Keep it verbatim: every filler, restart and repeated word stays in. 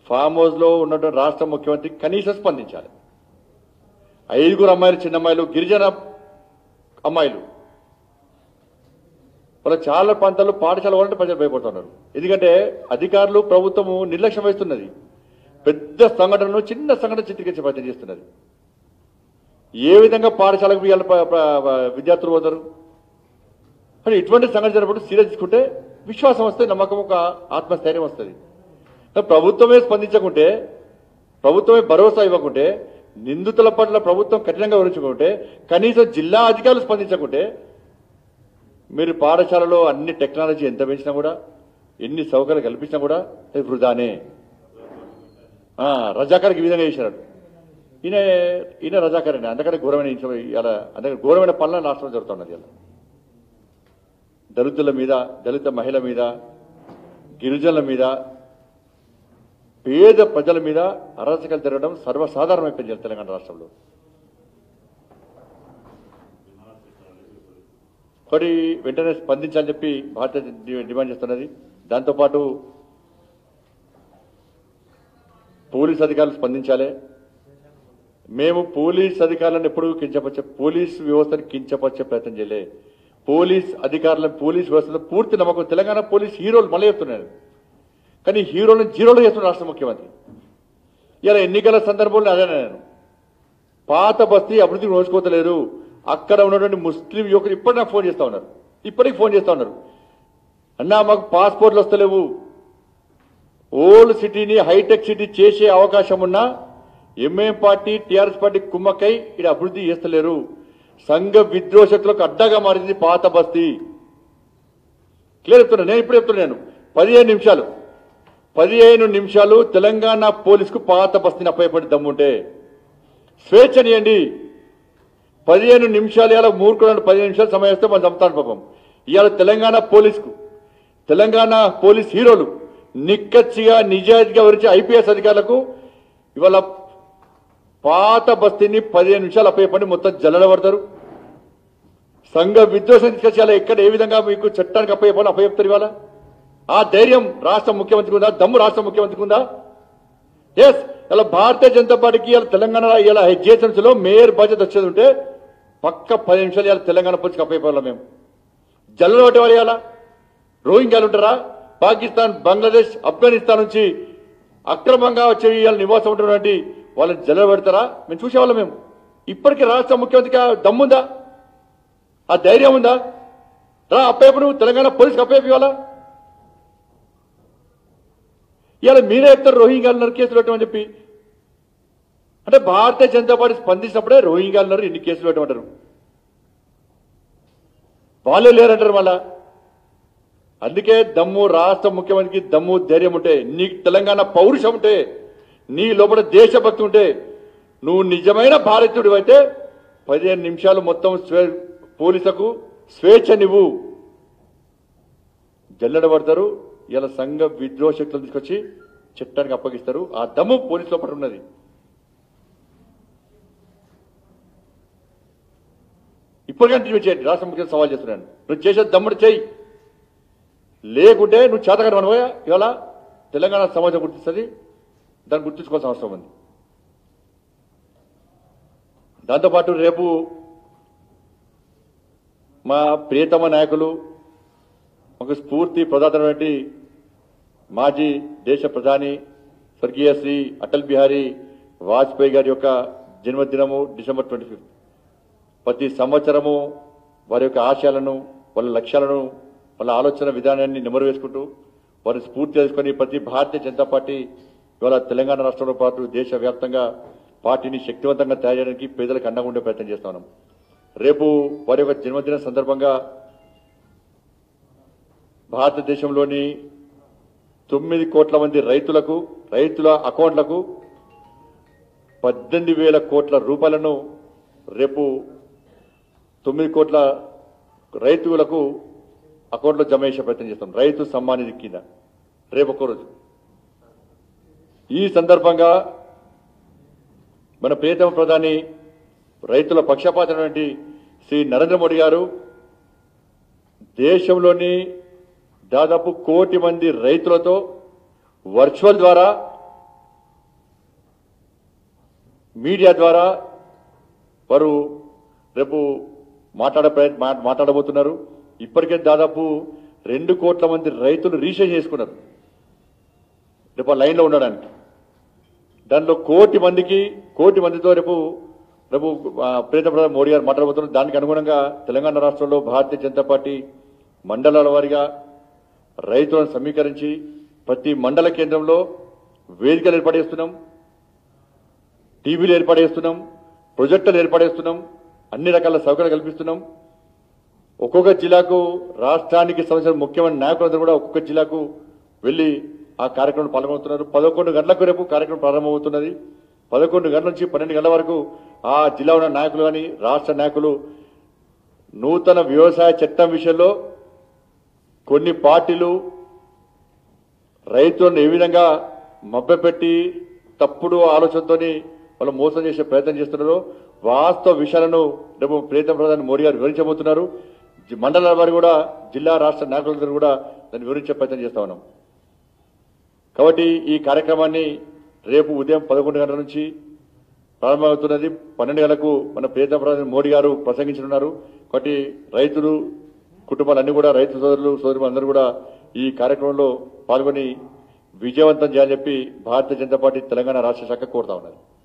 Farm house లో ఉన్నటువంటి రాష్ట్ర ముఖ్యమంత్రి కనీసం స్పందించాలి. ఐదుగురు అమ్మాయిలు, చిన్న అమ్మాయిలు, గిరిజన అమ్మాయిలు, వాళ్ళ చాలా ప్రాంతాల్లో పాఠశాల వాళ్ళంటే ప్రజలు భయపడుతున్నారు. ఎందుకంటే అధికారులు, ప్రభుత్వము నిర్లక్ష్యం వహిస్తున్నది. పెద్ద సంఘటనను చిన్న సంఘటన చిత్రీకరించే ప్రయత్నం చేస్తున్నది. ఏ విధంగా పాఠశాలకు విద్యార్థులు పోతారు? కానీ ఇటువంటి సంఘటన జరిగినప్పుడు సీరియస్ తీసుకుంటే విశ్వాసం వస్తే, నమ్మకం, ఒక ఆత్మస్థైర్యం వస్తుంది. ప్రభుత్వమే స్పందించకుంటే, ప్రభుత్వమే భరోసా ఇవ్వకుంటే, నిందితుల పట్ల ప్రభుత్వం కఠినంగా వివరించుకుంటే, కనీసం జిల్లా అధికారులు స్పందించకుంటే, మీరు పాఠశాలలో అన్ని టెక్నాలజీ ఎంత పెంచినా కూడా, ఎన్ని సౌకర్యాలు కల్పించినా కూడా అది వృధానే. రజాకారికి ఈ విధంగా చేశారు. ఈయన ఈయన రజాకారండి. అందుకని ఘోరమైన ఇలా అందుకని ఘోరమైన పనుల నాశనం జరుగుతున్నది. ఇలా దళితుల మీద, దళిత మహిళ మీద, గిరిజనుల మీద, పేద ప్రజల మీద అరాచకాలు జరగడం సర్వసాధారణమైపోయింది తెలంగాణ రాష్ట్రంలో. ఒకటి వెంటనే స్పందించాలని చెప్పి భారత డిమాండ్ చేస్తున్నది. దాంతోపాటు పోలీస్ అధికారులు స్పందించాలి. మేము పోలీస్ అధికారులను ఎప్పుడు కించపరిచే, పోలీస్ వ్యవస్థను కించపరిచే ప్రయత్నం చేయలే. పోలీస్ అధికారులను, పోలీస్ వ్యవస్థలో పూర్తి నమ్మకం. తెలంగాణ పోలీస్ హీరోలు మళ్ళీ చెప్తున్నాను, కానీ హీరోలను జీరోలు చేస్తున్న రాష్ట్ర ముఖ్యమంత్రి. ఇలా ఎన్నికల సందర్భంలో అదే నేను పాత బస్తీ అభివృద్ధి నోచుకోతలేరు. అక్కడ ఉన్నటువంటి ముస్లిం యువకులు ఇప్పటికి నాకు ఫోన్ చేస్తా ఉన్నారు, ఇప్పటికి ఫోన్ చేస్తా ఉన్నారు, అన్నా మాకు పాస్పోర్ట్లు వస్తలేవు, ఓల్డ్ సిటీని హైటెక్ సిటీ చేసే అవకాశం ఉన్నా ఎంఏం పార్టీ, టీఆర్ఎస్ పార్టీ కుమ్మక్కై ఇక్కడ అభివృద్ధి చేస్తలేరు. సంఘ విద్రోషకులకు అడ్డగా మారింది పాత బస్తీ. క్లియర్ చెప్తున్నా నేను, ఇప్పుడు చెప్తున్నాను. పదిహేను నిమిషాలు పదిహేను నిమిషాలు తెలంగాణ పోలీసుకు పాత బస్తీని అప్పయపడి దమ్ముంటే స్వేచ్ఛనియండి. పదిహేను నిమిషాలు ఇలా మూర్ఖుడు పదిహేను నిమిషాలు సమయం ఇస్తే మనం చంపుతాను పాపం. ఇవాళ తెలంగాణ పోలీసుకు, తెలంగాణ పోలీస్ హీరోలు నిక్కచ్చిగా నిజాయితీగా వివరించే ఐపీఎస్ అధికారులకు ఇవాళ పాత బస్తీని పదిహేను నిమిషాలు అప్పయపడి మొత్తం జల్లడబడతారు. సంఘ విద్వేషం తీసుకొచ్చి ఎక్కడ ఏ విధంగా మీకు చట్టానికి అప్పయ్యపడి అప్పచెప్తారు. ఇవాళ ఆ ధైర్యం రాష్ట్ర ముఖ్యమంత్రికి ఉందా? దమ్ము రాష్ట్ర ముఖ్యమంత్రికి ఉందా? ఎస్, ఇలా భారతీయ జనతా పార్టీకి ఇలా తెలంగాణ ఇలా జిహెచ్ఎంసీలో మేయర్ బాధ్యత వచ్చేది ఉంటే పక్క పది నిమిషాలు ఇవాళ తెలంగాణ పోలీసుకి అప్పయ్యపడాలి. మేము జల్లలు పట్టేవాళ్ళు ఇవాళ రోహింగ్యాలు ఉంటారా? పాకిస్తాన్, బంగ్లాదేశ్, ఆఫ్ఘనిస్తాన్ నుంచి అక్రమంగా వచ్చే ఇవాళ నివాసం ఉంటున్నటువంటి వాళ్ళని జల్లలు పెడతారా? మేము చూసేవాళ్ళం. మేము ఇప్పటికీ రాష్ట్ర ముఖ్యమంత్రికి దమ్ముందా? ఆ ధైర్యం ఉందా? రా అప్పయ్యపు, నువ్వు తెలంగాణ పోలీసుకి అప్పయ్యపు. ఇవాళ ఇవాళ మీరే చెప్తారు రోహింగ్యాలున్నారు కేసులు పెట్టమని చెప్పి. అంటే భారతీయ జనతా పార్టీ స్పందించినప్పుడే రోహింగ్యాలున్నారు ఇన్ని కేసులు పెట్టమంటారు, వాళ్ళే లేరంటారు మళ్ళా. అందుకే దమ్ము రాష్ట్ర ముఖ్యమంత్రికి దమ్ము, ధైర్యం ఉంటే, నీకు తెలంగాణ పౌరుషం ఉంటే, నీ లోపల దేశభక్తి ఉంటే, నువ్వు నిజమైన భారతీయుడు అయితే పదిహేను నిమిషాలు మొత్తం పోలీసులకు స్వేచ్ఛనివ్వు. జల్లెడబడతారు. ఇలా సంఘ విద్రోహ శక్తులు తీసుకొచ్చి చట్టానికి అప్పగిస్తారు. ఆ దమ్ము పోలీసు లోపల ఉన్నది. ఇప్పటికైనా నువ్వు చేయండి. రాష్ట్ర ముఖ్యమంత్రి సవాల్ చేస్తున్నాను, నువ్వు చేసే దమ్ముడు చేయి. లేకుంటే నువ్వు చేతగాని మనవోయా ఇవాళ తెలంగాణ సమాజం గుర్తిస్తుంది. దాన్ని గుర్తించుకోవాల్సిన అవసరం ఉంది. దాంతోపాటు రేపు మా ప్రియతమ నాయకులు, ఒక స్ఫూర్తి ప్రదాతమైనటువంటి మాజీ దేశ ప్రధాని స్వర్గీయ శ్రీ అటల్ బిహారీ వాజ్పేయి గారి యొక్క జన్మదినము డిసెంబర్ ట్వంటీ ఫిఫ్త్. ప్రతి సంవత్సరము వారి యొక్క ఆశయాలను, వాళ్ళ లక్ష్యాలను, వాళ్ళ ఆలోచన విధానాన్ని నెమరు వేసుకుంటూ వారిని స్ఫూర్తి చేసుకుని ప్రతి భారతీయ జనతా పార్టీ ఇవాళ తెలంగాణ రాష్ట్రంలో పాటు దేశవ్యాప్తంగా పార్టీని శక్తివంతంగా తయారు చేయడానికి పేదలకు అండగా ఉండే ప్రయత్నం చేస్తా ఉన్నాం. రేపు వారి యొక్క జన్మదిన సందర్భంగా భారతదేశంలోని తొమ్మిది కోట్ల మంది రైతులకు, రైతుల అకౌంట్లకు పద్దెనిమిది వేల కోట్ల రూపాయలను రేపు తొమ్మిది కోట్ల రైతులకు అకౌంట్లో జమ చేసే ప్రయత్నం చేస్తాం. రైతు సమ్మాన్ నిధి కింద రేపు ఒక్క రోజు. ఈ సందర్భంగా మన ప్రియతమ ప్రధాని, రైతుల పక్షపాతమైనటువంటి శ్రీ నరేంద్ర మోడీ గారు దేశంలోని దాదాపు కోటి మంది రైతులతో వర్చువల్ ద్వారా మీడియా ద్వారా వారు రేపు మాట్లాడే ప్రయత్న మాట్లాడబోతున్నారు. ఇప్పటికే దాదాపు రెండు కోట్ల మంది రైతులు రిజిస్ట్రేషన్ చేసుకున్నారు రేపు ఆ లైన్లో ఉండడానికి. దానిలో కోటి మందికి కోటి మందితో రేపు రేపు ప్రీతం ప్రధాని మోడీ గారు మాట్లాడబోతున్నారు. దానికి అనుగుణంగా తెలంగాణ రాష్ట్రంలో భారతీయ జనతా పార్టీ మండలాల వారీగా రైతులను సమీకరించి ప్రతి మండల కేంద్రంలో వేదికలు ఏర్పాటు టీవీలు ఏర్పాటు చేస్తున్నాం, ప్రొజెక్టులు ఏర్పాటు చేస్తున్నాం, అన్ని రకాల సౌకర్యాలు కల్పిస్తున్నాం. ఒక్కొక్క జిల్లాకు రాష్ట్రానికి సంబంధించిన ముఖ్యమైన నాయకులందరూ కూడా ఒక్కొక్క జిల్లాకు వెళ్లి ఆ కార్యక్రమంలో పాల్గొంటున్నారు. పదకొండు గంటలకు రేపు కార్యక్రమం ప్రారంభమవుతున్నది. పదకొండు గంటల నుంచి పన్నెండు గంటల వరకు ఆ జిల్లా ఉన్న నాయకులు కానీ రాష్ట్ర నాయకులు నూతన వ్యవసాయ చట్టం విషయంలో కొన్ని పార్టీలు రైతులను ఏ విధంగా మభ్యపెట్టి తప్పుడు ఆలోచనతోని వాళ్ళు మోసం చేసే ప్రయత్నం చేస్తున్నారో వాస్తవ విషయాలను రేపు ప్రీతం ప్రధాని మోడీ గారు వివరించబోతున్నారు. మండలాల వారు కూడా జిల్లా రాష్ట్ర నాయకులందరూ కూడా దాన్ని వివరించే ప్రయత్నం చేస్తా ఉన్నాం. కాబట్టి ఈ కార్యక్రమాన్ని రేపు ఉదయం పదకొండు గంటల నుంచి ప్రారంభమవుతున్నది. పన్నెండు గంటలకు మన ప్రీతం ప్రధాని మోడీ గారు ప్రసంగించనున్నారు. కాబట్టి రైతులు కుటుంబాలన్నీ కూడా రైతు సోదరులు సోదరులు అందరూ కూడా ఈ కార్యక్రమంలో పాల్గొని విజయవంతం చేయాలని చెప్పి భారతీయ జనతా పార్టీ తెలంగాణ రాష్ట్ర శాఖ కోరుతా ఉన్నారు.